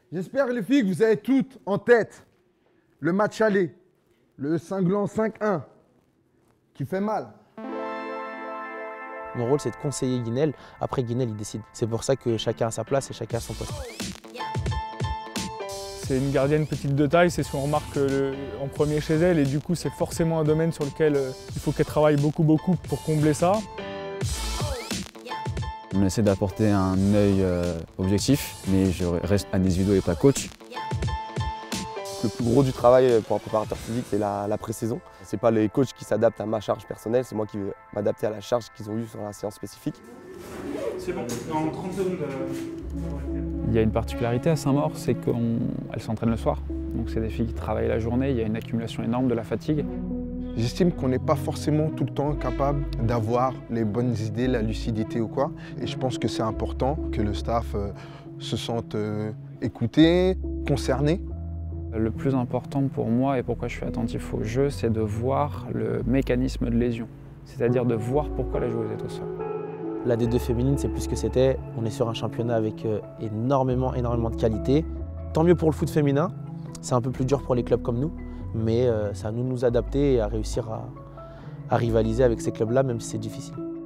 J'espère les filles que vous avez toutes en tête le match aller, le cinglant 5-1, qui fait mal. Mon rôle, c'est de conseiller Guinel. Après, Guinel, il décide. C'est pour ça que chacun a sa place et chacun a son poste. C'est une gardienne petite de taille, c'est ce qu'on remarque en premier chez elle et du coup c'est forcément un domaine sur lequel il faut qu'elle travaille beaucoup pour combler ça. On essaie d'apporter un œil objectif, mais je reste anesthésio et pas coach. Le plus gros du travail pour un préparateur physique, c'est la pré-saison. Ce n'est pas les coachs qui s'adaptent à ma charge personnelle, c'est moi qui vais m'adapter à la charge qu'ils ont eue sur la séance spécifique. C'est bon, dans 30 secondes. Il y a une particularité à Saint-Maur, c'est qu'elles s'entraînent le soir. Donc c'est des filles qui travaillent la journée, il y a une accumulation énorme de la fatigue. J'estime qu'on n'est pas forcément tout le temps capable d'avoir les bonnes idées, la lucidité ou quoi. Et je pense que c'est important que le staff se sente écouté, concerné. Le plus important pour moi et pourquoi je suis attentif au jeu, c'est de voir le mécanisme de lésion. C'est-à-dire de voir pourquoi la joueuse est au sol. La D2 féminine, c'est plus ce que c'était. On est sur un championnat avec énormément de qualité. Tant mieux pour le foot féminin. C'est un peu plus dur pour les clubs comme nous. Mais c'est à nous de nous adapter et à réussir à rivaliser avec ces clubs-là, même si c'est difficile.